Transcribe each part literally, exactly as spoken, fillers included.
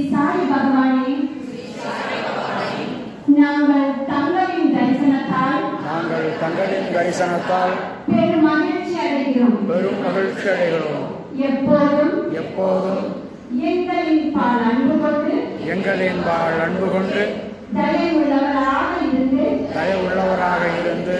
சாய் பகவானே, நாங்கள் தங்களின் தரிசனத்தால் நாங்கள் தங்களின் தரிசனத்தால் பெரும் மகிழ்ச்சி அடைகிறோம். பெரும் மகிழ்ச்சி அடைகிறோம். எப்போதும் எப்போதும் எங்களின் பால் அன்பு கொண்டு எங்களின் பால் அன்பு கொண்டு தயவுள்ளவராக இருந்து தயவுள்ளவராக இருந்து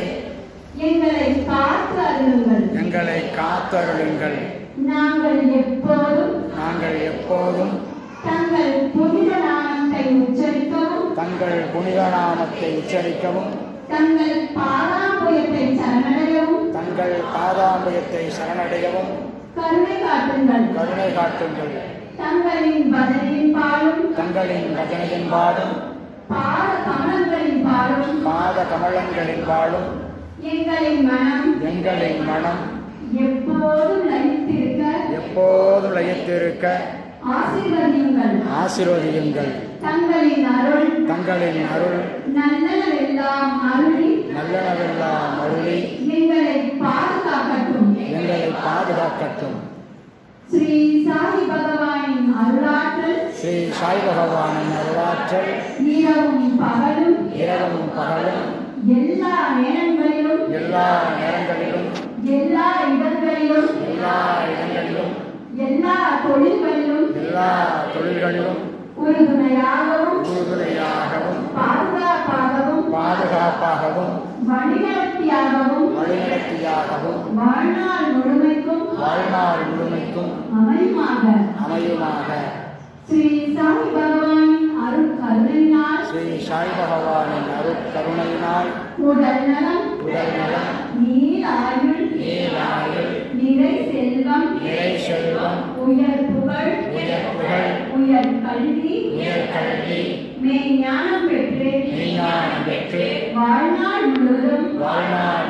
எங்களை காத்து அருளுங்கள். எங்களை காத்தருளுங்கள். நாங்கள் எப்போதும் நாங்கள் எப்போதும் தங்கள் புனித நாமத்தை உச்சரிக்கவும் தங்கள் புனித நாமத்தை உச்சரிக்கவும் தங்கள் பாதாம்புயத்தை சரணடையவும் தங்கள் பாதாம்பயத்தை சரணடையவும் கருணை காட்டுங்கள். கருணை காட்டுங்கள். தங்களின் பஜனையின் பாலும் தங்களின் வசனத்தின் பாடும் பாத கமலங்களின் பாலும் பாத கமலங்களின் பாடும் எங்களின் மனம் எங்களின் மனம் எப்போதும் லயித்திருக்க எப்போதும் லயித்திருக்க ஆசீர்வதியுங்கள். ஆசீர்வதியுங்கள். தங்களின் அருள் தங்களின் அருள் நல்லனவெல்லாம் அருளி நல்லனவெல்லாம் அருளி எங்களை பாதுகாக்கட்டும். எங்களை பாதுகாக்கட்டும். ஸ்ரீ சாய் பகவானின் அருளாற்றல் ஸ்ரீ சாய் பகவானின் அருளாற்றல் இரவும் பகலும் இரவும் பகலும் எல்லா நேரங்களிலும் எல்லா நேரங்களிலும் எல்லா இடங்களிலும் எல்லா இடங்களிலும் எல்லா தொழில்களிலும் எல்லா தொழில்களிலும் உறுதுணையாகவும் உறுதுணையாகவும் பாதுகாப்பாகவும் பாதுகாப்பாகவும் வழிநடத்தியாகவும் வழிநடத்தியாகவும் வாழ்நாள் முழுமைக்கும் வாழ்நாள் முழுமைக்கும் அமையுமாக. அமையுமாக. ஸ்ரீ சாய் பகவானின் அருள் கருணையினால் ஸ்ரீ சாய் பகவானின் அருள் கருணையினால் உடல் நலம் உடல் நலம் நீராயுள் நீராயுள் நிறை செல்வம் நிறை செல்வம் உயர் புகழ் உயர் புகழ் உயர் கல்வி உயர் கல்வி மெய்ஞானம் பெற்று மெய்ஞானம் பெற்று வாழ்நாள் முழுவதும் வாழ்நாள்